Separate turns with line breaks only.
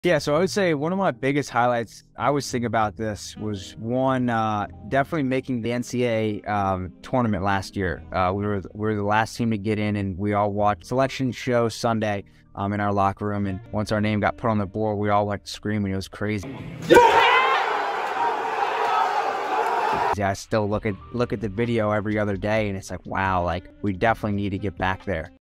Yeah, so I would say one of my biggest highlights, I was thinking about this, was one, definitely making the NCAA tournament last year. We were the last team to get in, and we all watched selection show Sunday in our locker room. And once our name got put on the board, we all went screaming. It was crazy. Yeah, I still look at the video every other day, and it's like, wow, like we definitely need to get back there.